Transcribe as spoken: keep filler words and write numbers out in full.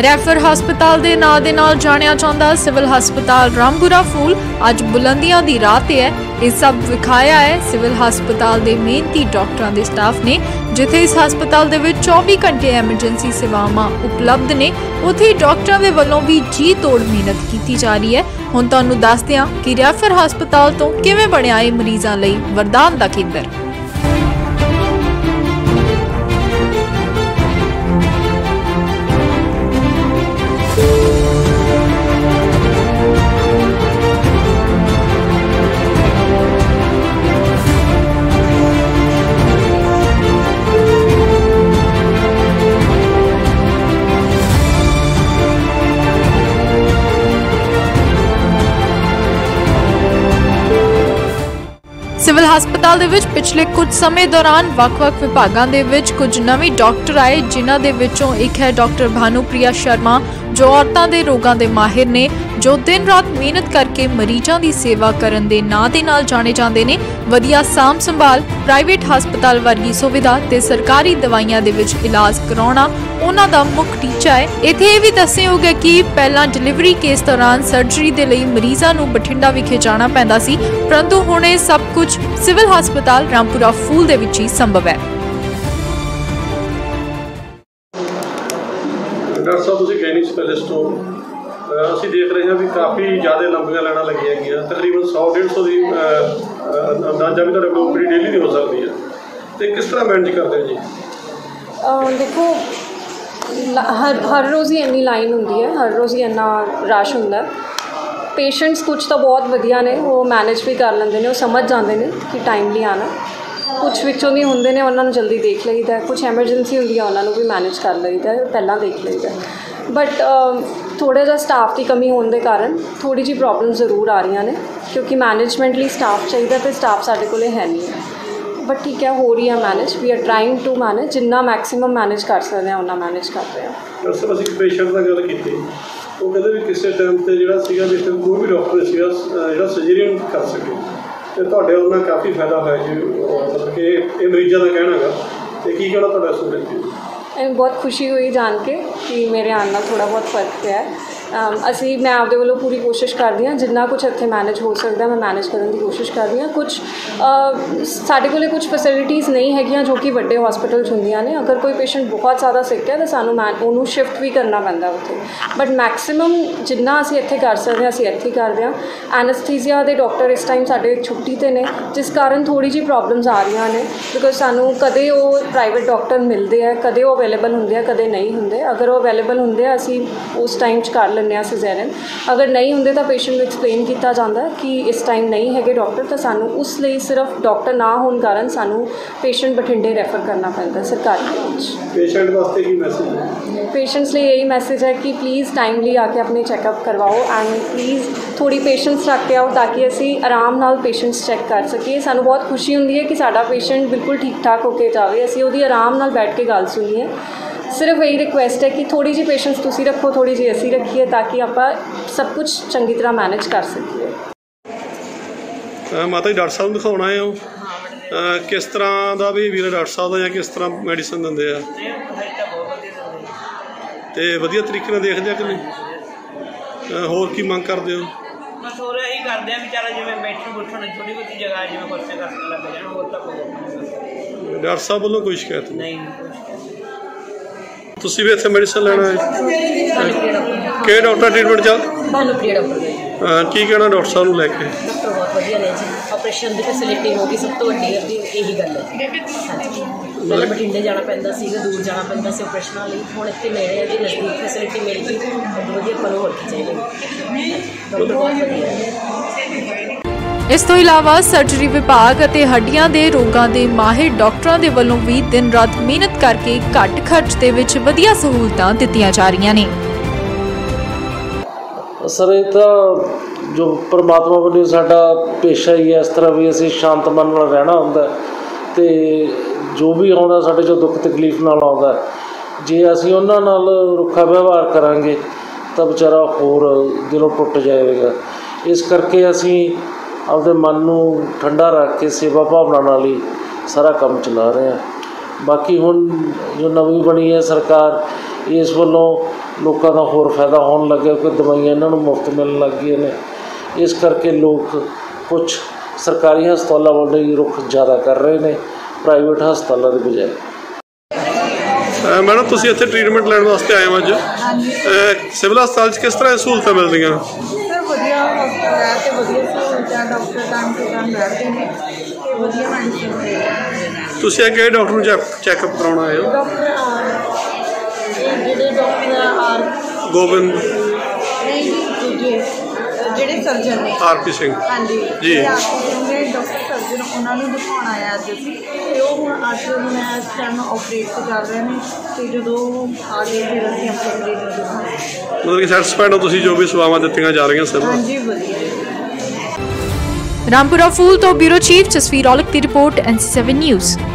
Refer हस्पताल के नाम दे नाल जानिया जांदा सिविल हस्पताल रामपुरा फूल अज बुलंदियां दी राह ते है। ये सब विखाया है सिविल हस्पताल के मेहनती डॉक्टरों के स्टाफ ने, जिथे इस हस्पताल दे विच चौबी घंटे एमरजेंसी सेवावां उपलब्ध ने, उत्थे डॉक्टरों के वल्लों भी जी तोड़ मेहनत की जा रही है। हुण तुहानूं दसदे हां कि रैफर हस्पताल तो किवें बणिया है मरीज़ां लई वरदान दा केंद्र। सिविल हस्पताल दे विच पिछले कुछ समय दौरान वख-वख विभागां दे विच कुछ नवे डॉक्टर आए, जिन्हां दे विचों एक है डॉक्टर भानुप्रिया शर्मा, जो औरतां दे रोगां दे माहिर ने, जो दिन रात मेहनत करके मरीजां दी सेवा करन दे नां दे नाल जाने जांदे ने। वधिया साम संभाल, प्राइवेट हस्पताल वर्गी सुविधा ते सरकारी दवाइयां दे विच इलाज कराउणा उन्हां दा मुख टीचा है। इत्थे ये भी दस्सेयोग है कि पहलां डिलीवरी केस दौरान सर्जरी दे लई मरीजां नूं बठिंडा विखे जाना पैंदा सी, परंतु हुण इह सब कुछ सिविल हस्पताल रामपुरा फूल दे विच ही संभव है। डॉक्टर साहब तुसीं गायनी स्पैशलिस्ट हो, ਅਸੀਂ देख रहे हैं भी काफ़ी ज़्यादा लंबियां लाइनां लगी है, तकरीबन सौ डेढ़ सौ की अंदाजा भी तुहाडे कोल ओपीडी डेली दी हो सकती है, तो किस तरह मैनेज करते हो जी? देखो हर हर रोज़ ही इन्नी लाइन होंदी है, हर रोज़ ही इन्ना रश होंदा है। पेशेंट्स कुछ तो बहुत वधिया ने, वो मैनेज भी कर लेंदे ने, वो समझ जाते हैं कि टाइमली आना। कुछ विचों नहीं होंदे ने, उन्होंने जल्दी देख लईदा, कुछ एमरजेंसी होंदी है उन्होंने भी मैनेज कर लईदा, पहला देख लईदा। बट थोड़ा जिहा स्टाफ की कमी होने के कारण थोड़ी जी प्रॉब्लम जरूर आ रही ने, क्योंकि मैनेजमेंट लिए स्टाफ चाहिए तो स्टाफ साढ़े कोल है नहीं है। बट ठीक है, हो रही है manage, we are trying to manage, जिन्ना मैक्सीमम मैनेज कर सकते हैं उन्ना मैनेज कर रहे हैं। डॉक्टर साहब असीं पेशेंट की गल की, वो कहते भी किसी टाइम पर जो जिस कोई भी डॉक्टर जो सर्जरीन कर सके, तो तुहाडे उन्ना काफ़ी फायदा है जी, मतलब कि ये मरीजों का कहना है, तो की कहना तुहाडा स्टूडेंट? बहुत खुशी हुई जान के कि मेरे आने नाल थोड़ा बहुत फर्क पिया है। असी मैं आपदे वालों पूरी कोशिश करदी हाँ, जिन्ना कुछ इत्थे मैनेज हो सकता मैं मैनेज करने की कोशिश कर रही हाँ। कुछ साढ़े कोले कुछ फैसिलिटीज़ नहीं हैगियां जो कि वड्डे हॉस्पिटल होंदियां ने। अगर कोई पेशेंट बहुत ज़्यादा सिक है तो सानू मैन उन्होंने शिफ्ट भी करना पैंदा उत्थे, बट मैक्सीमम जिन्ना असी इत्थे कर सकते हैं असी इत्थे करते हैं। एनेस्थीसिया के डॉक्टर इस टाइम साढ़े छुट्टी ते ने, जिस कारण थोड़ी जी प्रॉब्लम्स आ रही ने, बिकॉज सानू कदे वो प्राइवेट डॉक्टर मिलते हैं, कदे वो अवेलेबल होंगे, कदे नहीं होंगे। अगर वो अवेलेबल होंगे असी उस टाइम कर लें सिज़ेरियन, अगर नहीं होंगे तो पेशेंट को एक्सप्लेन किया जाता है कि इस टाइम नहीं है डॉक्टर, तो सानू उस लिए सिर्फ डॉक्टर ना होने कारण सानू पेशेंट बठिंडे रैफर करना पैंदा सरकारी। पेशेंट वास्ते की मैसेज है? पेशेंट्स लिए यही मैसेज है कि प्लीज़ टाइमली आके अपने चैकअप करवाओ एंड प्लीज़ थोड़ी पेशेंस रख के आओ, ताकि असी आराम नाल पेशेंट्स चैक कर सकीए। सानू बहुत खुशी होंदी है कि साडा पेशेंट बिल्कुल ठीक ठाक होकर जाए, असी उहदी आराम नाल बैठ के गल सुनीए। सिर्फ यही रिक्वेस्ट है कि थोड़ी जी पेशेंस तुसी रखो, थोड़ी जी असी रखिए, ताकि आप सब कुछ चंगी तरह मैनेज कर सकिए। माता जी डॉक्टर साहब दिखाना है, किस तरह का बिहेवियर डॉक्टर साहब का, या किस तरह मैडिसिन देंगे आ, तो वधिया तरीके नाल देखदे कि नहीं? होर की मंग करते हो? बस होर यही करते हैं भी चल जिवें बैठण बुठण छोटी बहुती जगह जिवें कुर्सी करसन लग जाण, होर तां कोई डॉक्टर साहब वालों कोई शिकायत नहीं? तुसी भी इत्थे मेडिसिन लेना है? कि डॉक्टर ट्रीटमेंट चल भानुप्रिया डॉक्टर की कहना डॉक्टर साहब नूं लैके? डॉक्टर बहुत वधिया ने जी, ऑपरेशन की फैसिलिटी होगी सब तो वड्डी अभी यही गल है। हाँ जी, पहले बठिंडे जाना पैंदा सीगा, दूर जाना पैंदा सी ऑपरेशनां लई, हुण इत्थे नेड़े है जी, नज़दीक फैसिलिटी मिल गई, वधिया पर होर की चाहिए। डॉक्टर बहुत वधिया है। इस तो इलावा सर्जरी विभाग और हड्डियां के रोगों के माहिर डॉक्टरों के वलों भी दिन रात मेहनत करके घट खर्च के विच वधिया सहूलतां दित्तियां जा रही ने। सर ये तो जो परमात्मा वालों साडा पेशा ही है, इस तरह भी असीं शांत मन नाल रहना हुंदा ते जो भी आउंदा साडे जो दुख तकलीफ नाल आउंदा, जे असीं उन्हां नाल रुखा व्यवहार करांगे तो बेचारा होर दिलों टुट जाएगा। इस करके असीं आपदे मन नूं ठंडा रख के सेवा भावना नाल ही सारा काम चला रहे हैं। बाकी हुण जो नवीं बनी है सरकार, इस वल्लों ਲੋਕਾਂ ਦਾ ਹੋਰ ਫਾਇਦਾ ਹੋਣ ਲੱਗਿਆ ਕਿ ਦਵਾਈਆਂ ਇਹਨਾਂ ਨੂੰ ਮੁਫਤ ਮਿਲਣ ਲੱਗ ਗਈਆਂ ਨੇ। ਇਸ ਕਰਕੇ ਲੋਕ ਕੁਛ ਸਰਕਾਰੀ ਹਸਪਤਾਲਾਂ ਵੱਲ ਹੀ ਰੁਖ ਜ਼ਿਆਦਾ ਕਰ ਰਹੇ ਨੇ ਪ੍ਰਾਈਵੇਟ ਹਸਪਤਾਲਾਂ ਦੇ ਬਜਾਏ। ਮੈਡਮ ਤੁਸੀਂ ਇੱਥੇ ਟ੍ਰੀਟਮੈਂਟ ਲੈਣ ਵਾਸਤੇ ਆਏ ਹੋ ਅੱਜ? ਹਾਂਜੀ ਸਿਵਲ ਹਸਪਤਾਲ 'ਚ ਕਿਸ ਤਰ੍ਹਾਂ ਸਹੂਲਤਾਂ ਮਿਲਦੀਆਂ? ਸਰ ਵਧੀਆ ਹਸਪਤਾਲ ਹੈ ਅਤੇ ਵਧੀਆ ਸਹੂਲਤਾਂ, ਡਾਕਟਰ ਟਾਈਮ ਟੂ ਟਾਈਮ ਬੈਠਦੇ ਨੇ ਅਤੇ ਵਧੀਆ ਮੈਡੀਸਿਨ ਦੇ। ਤੁਸੀਂ ਕਿਹੜੇ ਡਾਕਟਰ ਨੂੰ ਚੈੱਕਅਪ ਕਰਾਉਣ ਆਏ ਹੋ? ਡਾਕਟਰ ਆਰ ਜਿਹੜੇ ਡਾਕਟਰ ਆਰ ਗੋਬਿੰਦ ਨਹੀਂ ਜੀ ਦੂਜੇ ਜਿਹੜੇ ਸਰਜਨ ਨੇ ਆਰ ਪੀ ਸਿੰਘ। ਹਾਂਜੀ ਜੀ ਆਰ ਪੀ ਸਿੰਘ ਨੇ ਡਾਕਟਰ ਸਰਜਨ, ਉਹਨਾਂ ਨੂੰ ਦਿਖਾਉਣ ਆਇਆ ਅੱਜ ਅਸੀਂ, ਅਤੇ ਉਹ ਹੁਣ ਅੱਜ ਹੁਣ ਇਸ ਟਾਈਮ ਆਪਰੇਟ ਕਰ ਰਹੇ ਨੇ ਅਤੇ ਜਦੋਂ ਆ ਗਏ ਫਿਰ ਅਸੀਂ ਆਪਣੇ ਮਰੀਜ਼ ਨੂੰ ਦਿਖਾਉਣਾ। ਮਤਲਬ ਕਿ ਸੈਟਿਸਫਾਈਡ ਹੋ ਤੁਸੀਂ ਜੋ ਵੀ ਸੇਵਾਵਾਂ ਦਿੱਤੀਆਂ ਜਾ ਰਹੀਆਂ ਸਰ? ਹਾਂਜੀ ਵਧੀਆ। ਰਾਮਪੁਰਾ ਫੂਲ ਤੋਂ ਬਿਊਰੋ ਚੀਫ ਜਸਵੀਰ ਔਲਖ ਦੀ report, N C seven news.